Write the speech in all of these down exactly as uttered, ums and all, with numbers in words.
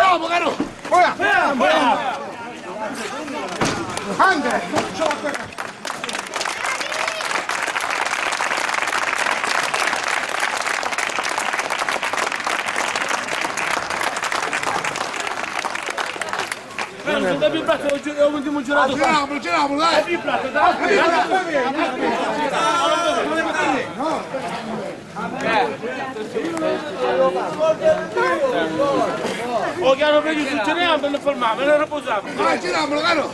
Bravo, caro! Ora! Andre! Non è vibrato, è l'ultimo giurato. Giriamolo, giriamolo, dai! È vibrato, dai! Oh, chiaro, vedi, succediamo e lo fermiamo, e lo riposiamo. Dai, giriamolo, caro!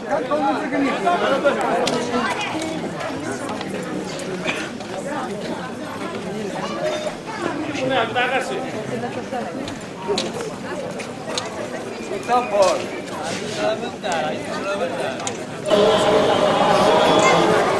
Andiamo, ragazzi. Sta fuori.